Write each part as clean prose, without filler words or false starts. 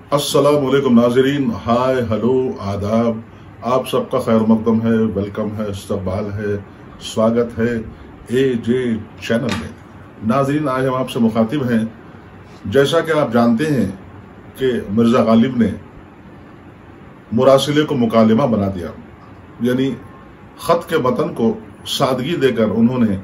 السلام علیکم ناظرین، ہائے ہلو آداب، آپ سب کا خیر مقدم ہے، ویلکم ہے، استقبال ہے، سواگت ہے اے جے چینل میں۔ ناظرین، آج ہم آپ سے مخاطب ہیں۔ جیسا کہ آپ جانتے ہیں کہ مرزا غالب نے مراسلے کو مکالمہ بنا دیا، یعنی خط کے متن کو سادگی دے کر انہوں نے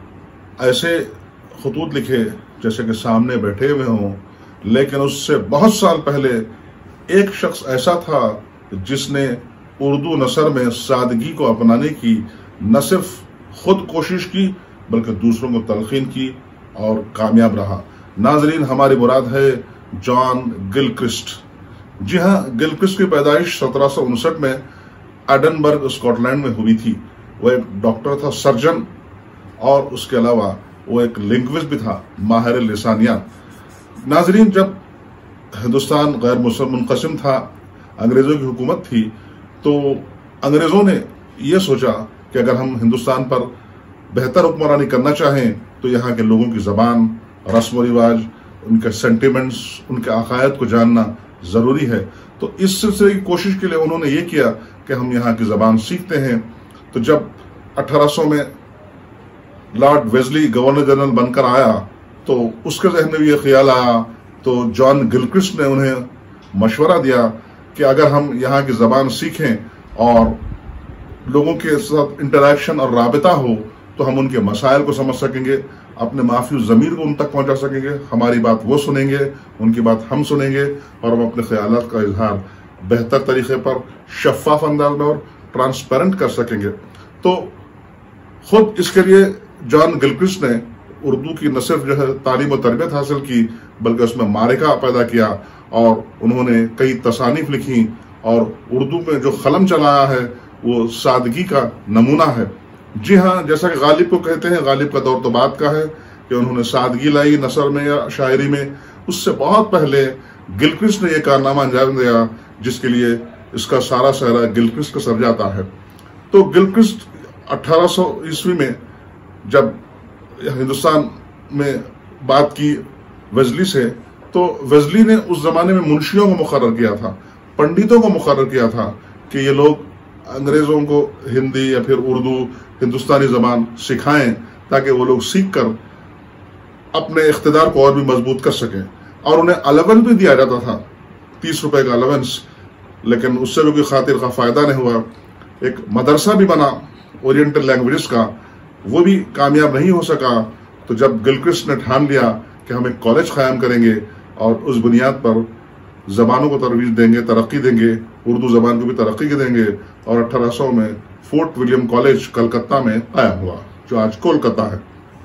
ایسے خطوط لکھے جیسے کہ سامنے بیٹھے ہوئے ہوں، لیکن اس سے بہت سال پہلے ایک شخص ایسا تھا جس نے اردو نثر میں سادگی کو اپنانے کی نہ صرف خود کوشش کی بلکہ دوسروں کو تلقین کی اور کامیاب رہا۔ ناظرین، ہماری مراد ہے جان گلکرسٹ۔ جی ہاں، گلکرسٹ کی پیدائش 1759 میں ایڈنبرگ اسکاٹ لینڈ میں ہوئی تھی۔ وہ ایک ڈاکٹر تھا، سرجن، اور اس کے علاوہ وہ ایک لنگوسٹ بھی تھا، ماہر لسانیات۔ ناظرین، جب ہندوستان غیر منقسم تھا، انگریزوں کی حکومت تھی، تو انگریزوں نے یہ سوچا کہ اگر ہم ہندوستان پر بہتر حکمرانی کرنا چاہیں تو یہاں کے لوگوں کی زبان، رسم و رواج، ان کے سینٹیمنٹس، ان کے عقائد کو جاننا ضروری ہے۔ تو اس سلسلے کی کوشش کے لیے انہوں نے یہ کیا کہ ہم یہاں کی زبان سیکھتے ہیں۔ تو جب 1800 میں لارڈ ویزلی گورنر جنرل بن کر آیا تو اس کے ذہن میں بھی یہ خیال آیا، تو جان گلکرسٹ نے انہیں مشورہ دیا کہ اگر ہم یہاں کی زبان سیکھیں اور لوگوں کے ساتھ انٹریکشن اور رابطہ ہو تو ہم ان کے مسائل کو سمجھ سکیں گے، اپنے معافی ضمیر کو ان تک پہنچا سکیں گے، ہماری بات وہ سنیں گے، ان کی بات ہم سنیں گے، اور ہم اپنے خیالات کا اظہار بہتر طریقے پر، شفاف انداز میں اور ٹرانسپیرنٹ کر سکیں گے۔ تو خود اس کے لیے جان گلکرسٹ نے اردو کی نہ صرف تعلیم و تربیت حاصل کی بلکہ اس میں معرکہ پیدا کیا، اور انہوں نے کئی تصانیف لکھی، اور اردو میں جو قلم چلایا ہے وہ سادگی کا نمونہ ہے۔ جی ہاں، جیسا کہ غالب کو کہتے ہیں، غالب کا دور تو بات کا ہے کہ انہوں نے سادگی لائی نثر میں یا شاعری میں۔ اس سے بہت پہلے گلکرسٹ نے یہ کارنامہ انجام دیا جس کے لیے اس کا سارا سہرا گلکرسٹ کا سر جاتا ہے۔ تو گلکرسٹ 1800 عیسوی میں جب ہندوستان میں بات کی ویزلی سے، تو ویزلی نے اس زمانے میں منشیوں کو مقرر کیا تھا، پنڈتوں کو مقرر کیا تھا کہ یہ لوگ انگریزوں کو ہندی یا پھر اردو، ہندوستانی زبان سکھائیں تاکہ وہ لوگ سیکھ کر اپنے اقتدار کو اور بھی مضبوط کر سکیں۔ اور انہیں الاونس بھی دیا جاتا تھا، 30 روپے کا الاونس، لیکن اس سے بھی کوئی خاطر کا فائدہ نہیں ہوا۔ ایک مدرسہ بھی بنا اورینٹل لینگویجز کا، وہ بھی کامیاب نہیں ہو سکا۔ تو جب گلکرسٹ نے ٹھان لیا کہ ہم ایک کالج قائم کریں گے اور اس بنیاد پر زبانوں کو ترویج دیں گے، ترقی دیں گے، اردو زبان کو بھی ترقی دیں گے، اور 1800 میں فورٹ ولیم کالج کلکتہ میں قائم ہوا، جو آج کولکتہ ہے۔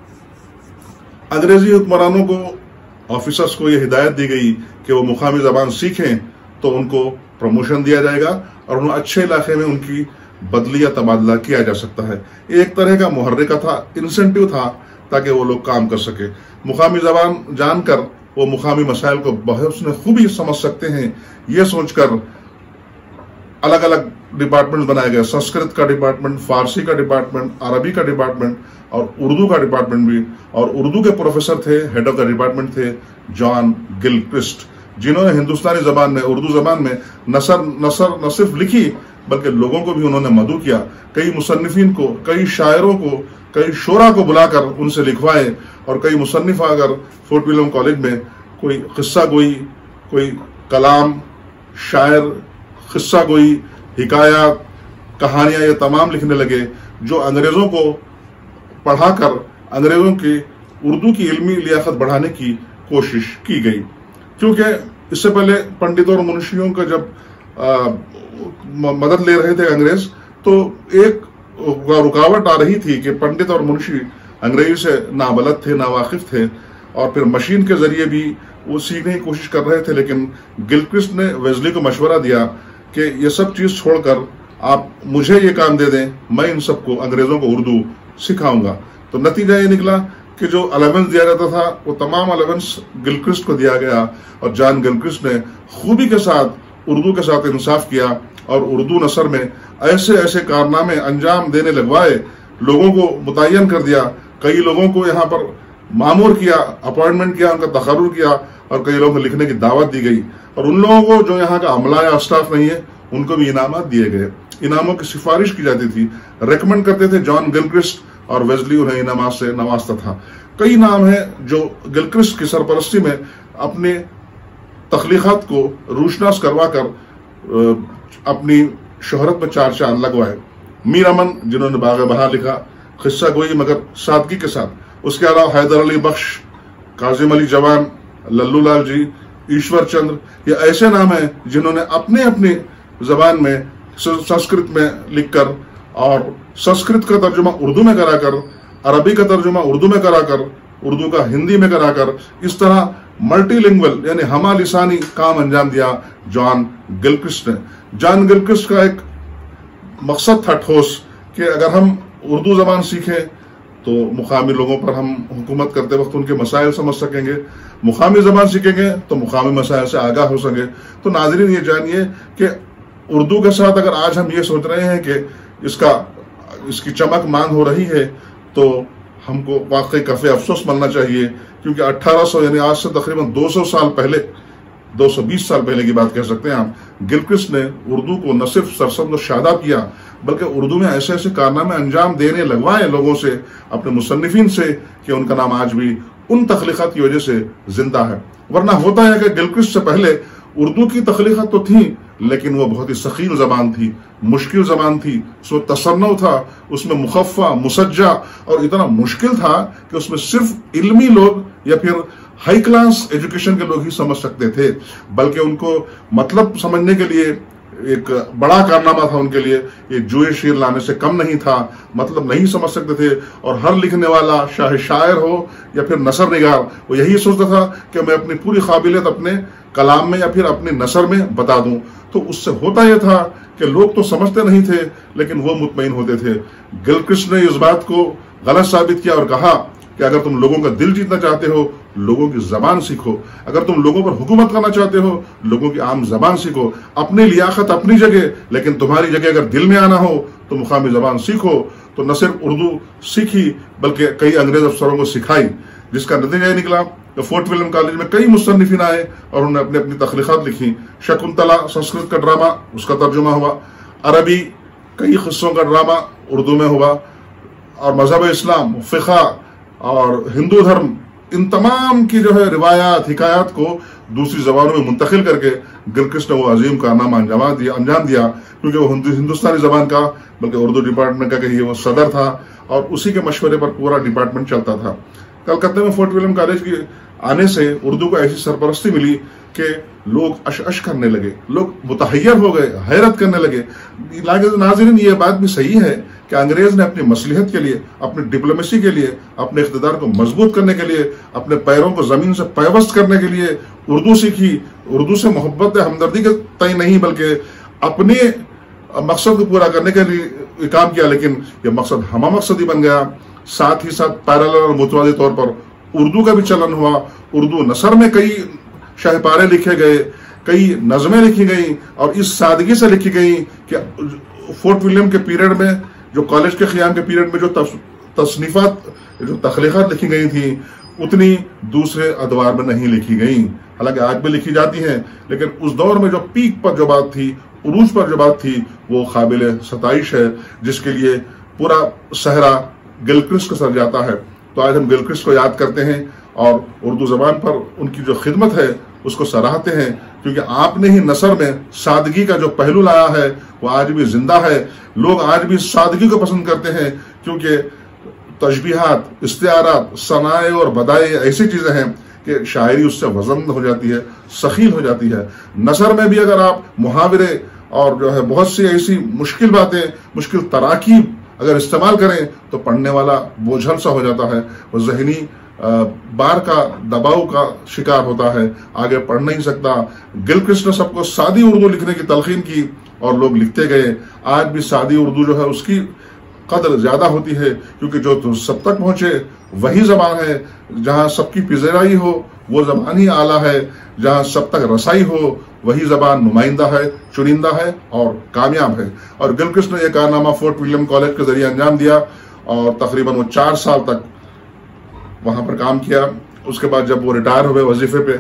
انگریزی حکمرانوں کو، آفیسرز کو یہ ہدایت دی گئی کہ وہ مقامی زبان سیکھیں تو ان کو پروموشن دیا جائے گا اور انہیں اچھے علاقے میں ان کی بدلی یا تبادلہ کیا جا سکتا ہے۔ ایک طرح کا محرکہ تھا، انسینٹیو تھا، تاکہ وہ لوگ کام کر سکے۔ مقامی زبان جان کر وہ مقامی مسائل کو بحسن خوبی سمجھ سکتے ہیں، یہ سوچ کر الگ الگ ڈپارٹمنٹ بنائے گئے۔ سنسکرت کا ڈپارٹمنٹ، فارسی کا ڈپارٹمنٹ، عربی کا ڈپارٹمنٹ اور اردو کا ڈپارٹمنٹ بھی، اور اردو کے پروفیسر تھے، ہیڈ آف دا ڈپارٹمنٹ تھے جان گلکرسٹ، جنہوں نے ہندوستانی زبان میں، اردو زبان میں نثر نہ صرف لکھی بلکہ لوگوں کو بھی انہوں نے مدعو کیا۔ کئی مصنفین کو، کئی شاعروں کو، کئی شعراء کو بلا کر ان سے لکھوائے، اور کئی مصنف اگر فورٹ ولیم کالج میں کوئی قصہ گوئی، کوئی کلام، شاعر، قصہ گوئی، حکایات، کہانیاں، یہ تمام لکھنے لگے، جو انگریزوں کو پڑھا کر انگریزوں کی اردو کی علمی لیاقت بڑھانے کی کوشش کی گئی۔ کیونکہ اس سے پہلے پنڈتوں اور منشیوں کا جب مدد لے رہے تھے انگریز، تو ایک رکاوٹ آ رہی تھی کہ پنڈت اور منشی انگریزی سے نابلد تھے، ناواقف تھے، اور پھر مشین کے ذریعے بھی وہ سیکھنے کی کوشش کر رہے تھے۔ لیکن گلکرسٹ نے ویزلی کو مشورہ دیا کہ یہ سب چیز چھوڑ کر آپ مجھے یہ کام دے دیں، میں ان سب کو، انگریزوں کو اردو سکھاؤں گا۔ تو نتیجہ یہ نکلا کہ جو الاونس دیا جاتا تھا وہ تمام الاونس گلکرسٹ کو دیا گیا، اور جان گلکرسٹ نے خوبی کے ساتھ اردو کے ساتھ انصاف کیا اور اردو نثر میں ایسے ایسے کارنامے انجام دینے لگوائے، لوگوں کو متعین کر دیا، کئی لوگوں کو یہاں پر مامور کیا، اپوائنٹمنٹ کیا، ان کا تقرر کیا، اور کئی لوگوں کو لکھنے کی دعوت دی گئی، اور ان لوگوں کو جو یہاں کا عملہ یا اسٹاف نہیں ہے ان کو بھی انعامات دیے گئے، انعاموں کی سفارش کی جاتی تھی، ریکمنڈ کرتے تھے جان گلکرسٹ، اور ویزلی انہیں انعامات سے نوازتا تھا۔ کئی نام ہیں جو گلکرسٹ کی سرپرستی میں اپنے تخلیقات کو روشناس کروا کر اپنی شہرت میں چار چاند لگوائے۔ میر امن جنہوں نے باغ بہار لکھا، قصہ گوئی مگر سادگی کے ساتھ، اس کے علاوہ حیدر علی بخش، کاظم علی جوان، للو لال جی، ایشور چندر، یہ ایسے نام ہیں جنہوں نے اپنے اپنی زبان میں سنسکرت میں لکھ کر اور سنسکرت کا ترجمہ اردو میں کرا کر، عربی کا ترجمہ اردو میں کرا کر، اردو کا ہندی میں کرا کر، اس طرح ملٹی لنگول یعنی ہمہ لسانی کام انجام دیا جان گلکرسٹ نے۔ جان گلکرسٹ کا ایک مقصد تھا ٹھوس کہ اگر ہم اردو زبان سیکھیں تو مقامی لوگوں پر ہم حکومت کرتے وقت ان کے مسائل سمجھ سکیں گے، مقامی زبان سیکھیں گے تو مقامی مسائل سے آگاہ ہو سکیں۔ تو ناظرین یہ جانیے کہ اردو کے ساتھ اگر آج ہم یہ سوچ رہے ہیں کہ اس کی چمک ماند ہو رہی ہے تو ہم کو واقعی کفے افسوس ملنا چاہیے، کیونکہ 1800 یعنی آج سے تقریباً 200 سال پہلے، 220 سال پہلے کی بات کہہ سکتے ہیں ہم، گلکرسٹ نے اردو کو نہ صرف سرسبز و شاداب کیا بلکہ اردو میں ایسے ایسے کارنامے انجام دینے لگوائے لوگوں سے، اپنے مصنفین سے، کہ ان کا نام آج بھی ان تخلیقات کی وجہ سے زندہ ہے۔ ورنہ ہوتا ہے کہ گلکرسٹ سے پہلے اردو کی تخلیقات تو تھیں لیکن وہ بہت ہی ثقیل زبان تھی، مشکل زبان تھی، اس میں تصنع تھا، اس میں مخفع، مسجع، اور اتنا مشکل تھا کہ اس میں صرف علمی لوگ یا پھر ہائی کلاس ایجوکیشن کے لوگ ہی سمجھ سکتے تھے، بلکہ ان کو مطلب سمجھنے کے لیے ایک بڑا کارنامہ تھا ان کے لیے، یہ جوئے شیر لانے سے کم نہیں تھا، مطلب نہیں سمجھ سکتے تھے۔ اور ہر لکھنے والا شاہ شاعر ہو یا پھر نثر نگار، وہ یہی سوچتا تھا کہ میں اپنی پوری قابلیت اپنے کلام میں یا پھر اپنے نثر میں بتا دوں۔ تو اس سے ہوتا یہ تھا کہ لوگ تو سمجھتے نہیں تھے لیکن وہ مطمئن ہوتے تھے۔ گلکرسٹ نے اس بات کو غلط ثابت کیا اور کہا کہ اگر تم لوگوں کا دل جیتنا چاہتے ہو لوگوں کی زبان سیکھو، اگر تم لوگوں پر حکومت کرنا چاہتے ہو لوگوں کی عام زبان سیکھو، اپنی لیاقت اپنی جگہ لیکن تمہاری جگہ اگر دل میں آنا ہو تو مقامی زبان سیکھو۔ تو نہ صرف اردو سیکھی بلکہ کئی انگریز افسروں کو سکھائی، جس کا نتیجہ یہ نکلا کہ فورٹ ولیم کالج میں کئی مصنفین آئے اور انہوں نے اپنی اپنی تخلیقات لکھی۔ شکنتلا سنسکرت کا ڈرامہ، اس کا ترجمہ ہوا، عربی کئی قصوں کا ڈرامہ اردو میں ہوا، اور مذہب اسلام، فقہ اور ہندو دھرم، ان تمام کی جو ہے روایات، حکایات کو دوسری زبانوں میں منتقل کر کے گلکرسٹ نے وہ عظیم کارنامہ انجام دیا، کیونکہ وہ ہندوستانی زبان کا بلکہ اردو ڈپارٹمنٹ کا کہیے وہ صدر تھا، اور اسی کے مشورے پر پورا ڈپارٹمنٹ چلتا تھا۔ کلکتہ میں فورٹ ولیم کالج کے آنے سے اردو کو ایسی سرپرستی ملی کہ لوگ اش کرنے لگے، لوگ متحیر ہو گئے، حیرت کرنے لگے۔ ناظرین یہ بات بھی صحیح ہے کہ انگریز نے اپنی مصلحت کے لیے، اپنی ڈپلومیسی کے لیے، اپنے اقتدار کو مضبوط کرنے کے لیے، اپنے پیروں کو زمین سے پیوست کرنے کے لیے اردو سیکھی۔ اردو سے محبت ہمدردی کے تئیں نہیں بلکہ اپنے مقصد کو پورا کرنے کے لیے کام کیا، لیکن یہ مقصد ہمہ مقصدی بن گیا۔ ساتھ ہی ساتھ پیرالل اور متوازی طور پر اردو کا بھی چلن ہوا۔ اردو نثر میں کئی شاہپارے لکھے گئے، کئی نظمیں لکھی گئیں، اور اس سادگی سے لکھی گئیں کہ فورٹ ولیم کے پیریڈ میں، جو کالج کے قیام کے پیریڈ میں جو تصنیفات، جو تخلیقات لکھی گئی تھیں اتنی دوسرے ادوار میں نہیں لکھی گئیں، حالانکہ آج بھی لکھی جاتی ہیں، لیکن اس دور میں جو پیک پر جو بات تھی، عروج پر جو بات تھی، وہ قابل ستائش ہے، جس کے لیے پورا صحرا گلکرسٹ کا سر جاتا ہے۔ تو آج ہم گلکرسٹ کو یاد کرتے ہیں اور اردو زبان پر ان کی جو خدمت ہے اس کو سراہتے ہیں، کیونکہ آپ نے ہی نثر میں سادگی کا جو پہلو لایا ہے وہ آج بھی زندہ ہے۔ لوگ آج بھی سادگی کو پسند کرتے ہیں، کیونکہ تشبیہات، استعارات، صنائع اور بدائع ایسی چیزیں ہیں کہ شاعری اس سے وزن ہو جاتی ہے، ثقیل ہو جاتی ہے۔ نثر میں بھی اگر آپ محاورے اور جو ہے بہت سی ایسی مشکل باتیں، مشکل تراکیب اگر استعمال کریں تو پڑھنے والا بوجھل سا ہو جاتا ہے، وہ ذہنی بار کا، دباؤ کا شکار ہوتا ہے، آگے پڑھ نہیں سکتا۔ گلکرسٹ نے سب کو سادی اردو لکھنے کی تلقین کی اور لوگ لکھتے گئے۔ آج بھی سادی اردو جو ہے اس کی قدر زیادہ ہوتی ہے، کیونکہ جو سب تک پہنچے وہی زبان ہے، جہاں سب کی پذیرائی ہو وہ زبان ہی اعلیٰ ہے، جہاں سب تک رسائی ہو وہی زبان نمائندہ ہے، چنندہ ہے اور کامیاب ہے۔ اور گلکرسٹ نے یہ کارنامہ فورٹ ولیم کالج کے ذریعے انجام دیا، اور تقریباً وہ 4 سال تک وہاں پر کام کیا۔ اس کے بعد جب وہ ریٹائر ہوئے وظیفے پہ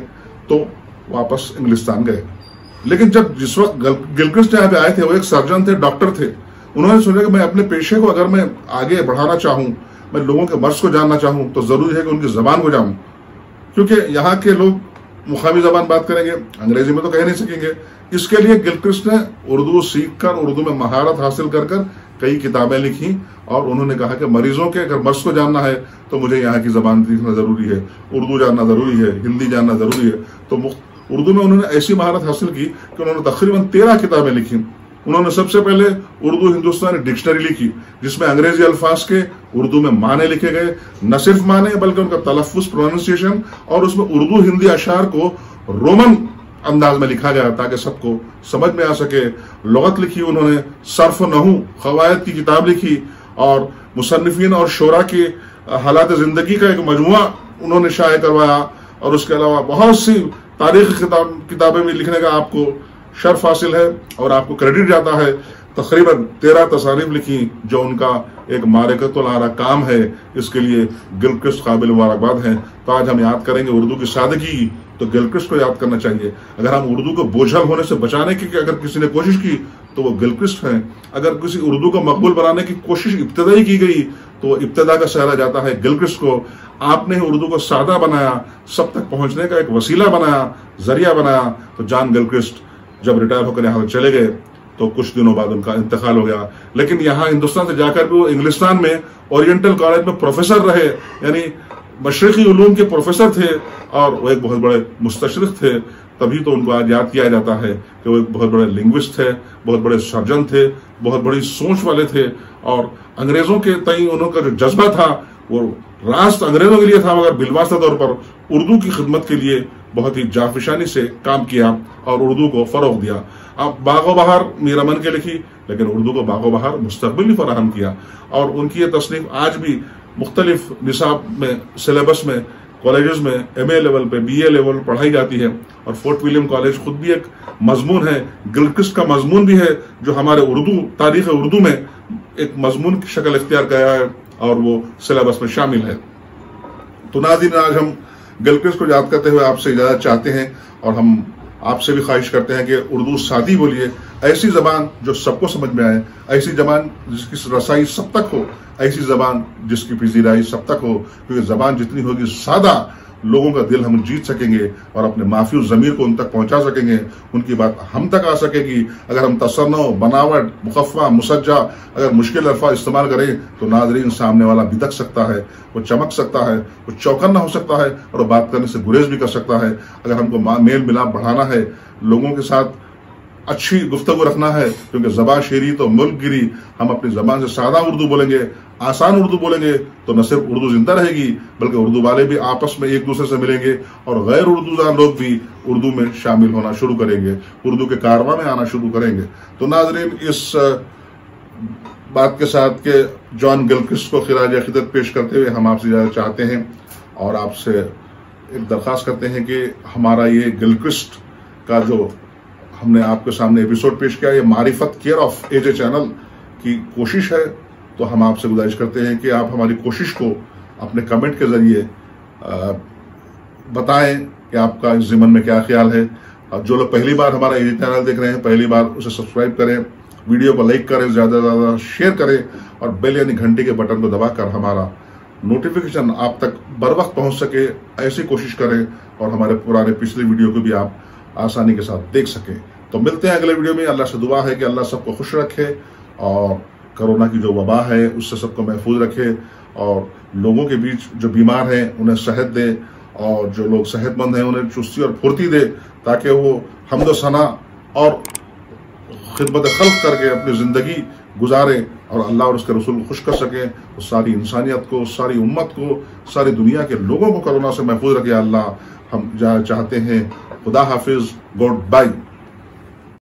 تو واپس انگلستان گئے. لیکن جب جس وقت گلکرسٹ یہاں پہ آئے تھے، وہ ایک سرجن تھے، ڈاکٹر تھے. انہوں نے سوچا کہ میں اپنے پیشے کو اگر میں آگے بڑھانا چاہوں، میں لوگوں کے مرض کو جاننا چاہوں، تو ضروری ہے کہ ان کی زبان کو جانوں، کیونکہ یہاں کے لوگ مقامی زبان بات کریں گے، انگریزی میں تو کہہ نہیں سکیں گے. اس کے لیے گلکرسٹ نے اردو سیکھ کر، اردو میں مہارت حاصل کر کر کئی کتابیں لکھی، اور انہوں نے کہا کہ مریضوں کے اگر مرض کو جاننا ہے تو مجھے یہاں کی زبان سیکھنا ضروری ہے، اردو جاننا ضروری ہے، ہندی جاننا ضروری ہے. تو اردو میں انہوں نے ایسی مہارت حاصل کی کہ انہوں نے تقریباً 13 کتابیں لکھی. انہوں نے سب سے پہلے اردو ہندوستانی ڈکشنری لکھی، جس میں انگریزی الفاظ کے اردو میں معنی لکھے گئے، نہ صرف معنی بلکہ ان کا تلفظ، پروننسیشن، اور اس میں اردو ہندی اشعار کو رومن انداز میں لکھا گیا تاکہ سب کو سمجھ میں آ سکے. لغت لکھی انہوں نے، صرف و نحو، قواعد کی کتاب لکھی، اور مصنفین اور شعراء کی حالات زندگی کا ایک مجموعہ انہوں نے شائع کروایا. اور اس کے علاوہ بہت سی تاریخی کتابیں بھی لکھنے کا آپ کو شرف حاصل ہے اور آپ کو کریڈٹ جاتا ہے. تقریباً 13 تصانیف لکھی جو ان کا ایک معرکۃ العرا کام ہے. اس کے لیے گلکرسٹ قابل مبارکباد ہیں. تو آج ہم یاد کریں گے اردو کی سادگی، تو گلکرسٹ کو یاد کرنا چاہیے. اگر ہم اردو کو بوجھل ہونے سے بچانے کی اگر کسی نے کوشش کی تو وہ گلکرسٹ ہیں. اگر کسی اردو کو مقبول بنانے کی کوشش ابتدائی کی گئی تو وہ ابتدا کا سہرا جاتا ہے گلکرسٹ کو. آپ نے اردو کو سادہ بنایا، سب تک پہنچنے کا ایک وسیلہ بنایا، ذریعہ بنایا. تو جان گلکرسٹ جب ریٹائر ہو کر یہاں چلے گئے تو کچھ دنوں بعد ان کا انتقال ہو گیا. لیکن یہاں ہندوستان سے جا کر بھی وہ انگلستان میں اورینٹل کالج میں پروفیسر رہے، یعنی مشرقی علوم کے پروفیسر تھے، اور وہ ایک بہت بڑے مستشرق تھے. تبھی تو ان کو آج یاد کیا جاتا ہے کہ وہ ایک بہت بڑے لنگوسٹ تھے، بہت بڑے سرجن تھے، بہت بڑی سوچ والے تھے. اور انگریزوں کے تئیں انہوں کا جو جذبہ تھا وہ راست انگریزوں کے لیے تھا، مگر بالواسطہ طور پر اردو کی خدمت کے لیے بہت ہی جافشانی سے کام کیا اور اردو کو فروغ دیا. اب باغ و بہار میر امن کے لکھی، لیکن اردو کو باغ و بہار مستقبل فراہم کیا. اور ان کی یہ تصنیف آج بھی مختلف نصاب میں، سلیبس میں، کالجز میں ایم اے لیول پہ، بی اے لیول پڑھائی جاتی ہے. اور فورٹ ولیم کالج خود بھی ایک مضمون ہے، گلکرسٹ کا مضمون بھی ہے، جو ہمارے اردو تاریخ اردو میں ایک مضمون کی شکل اختیار کیا ہے اور وہ سلیبس میں شامل ہے. تو ناظرین، آج ہم گلکرسٹ کو یاد کرتے ہوئے آپ سے اجازت چاہتے ہیں، اور ہم آپ سے بھی خواہش کرتے ہیں کہ اردو سادی بولیے، ایسی زبان جو سب کو سمجھ میں آئے، ایسی زبان جس کی رسائی سب تک ہو، ایسی زبان جس کی پذیرائی سب تک ہو. کیونکہ زبان جتنی ہوگی سادہ، لوگوں کا دل ہم جیت سکیں گے اور اپنے معافی ضمیر کو ان تک پہنچا سکیں گے، ان کی بات ہم تک آ سکے گی. اگر ہم تصنع، بناوٹ، مخفع، مسجع، اگر مشکل الفاظ استعمال کریں تو ناظرین سامنے والا بدک سکتا ہے، وہ چمک سکتا ہے، وہ چوکنا ہو سکتا ہے، اور وہ بات کرنے سے گریز بھی کر سکتا ہے. اگر ہم کو میل ملاپ بڑھانا ہے، لوگوں کے ساتھ اچھی گفتگو رکھنا ہے، کیونکہ زبان شیری تو ملک گیری. ہم اپنی زبان سے سادہ اردو بولیں گے، آسان اردو بولیں گے تو نہ صرف اردو زندہ رہے گی بلکہ اردو والے بھی آپس میں ایک دوسرے سے ملیں گے، اور غیر اردو دان لوگ بھی اردو میں شامل ہونا شروع کریں گے، اردو کے کارواں میں آنا شروع کریں گے. تو ناظرین، اس بات کے ساتھ کہ جان گلکرسٹ کو خراج عقیدت پیش کرتے ہوئے ہم آپ سے اجازت چاہتے ہیں، اور آپ سے ایک درخواست کرتے ہیں کہ ہمارا یہ گلکرسٹ کا جو ہم نے آپ کے سامنے ایپیسوڈ پیش کیا، یہ معرفت care of A J channel کی کوشش ہے. تو ہم آپ سے گزارش کرتے ہیں کہ آپ ہماری کوشش کو اپنے کمنٹ کے ذریعے بتائیں کہ آپ کا اس ضمن میں کیا خیال ہے. اور جو لوگ پہلی بار ہمارا یہ چینل دیکھ رہے ہیں، پہلی بار اسے سبسکرائب کریں، ویڈیو کو لائک کریں، زیادہ سے زیادہ شیئر کریں، اور بیل یعنی گھنٹی کے بٹن کو دبا کر ہمارا نوٹیفیکیشن آپ تک بر وقت پہنچ سکے، ایسی کوشش کریں، اور ہمارے پرانے پچھلے ویڈیو کو بھی آپ آسانی کے ساتھ دیکھ سکیں. تو ملتے ہیں اگلے ویڈیو میں. اللہ سے دعا ہے کہ اللہ سب کو خوش رکھے، اور کرونا کی جو وبا ہے اس سے سب کو محفوظ رکھے، اور لوگوں کے بیچ جو بیمار ہیں انہیں صحت دے، اور جو لوگ صحت مند ہیں انہیں چستی اور پھرتی دے، تاکہ وہ حمد و ثنا اور خدمت خلق کر کے اپنی زندگی گزاریں، اور اللہ اور اس کے رسول کو خوش کر سکیں. اور ساری انسانیت کو، ساری امت کو، ساری دنیا کے لوگوں کو کرونا سے محفوظ رکھے اللہ. ہم چاہتے ہیں. خدا حافظ. Good by.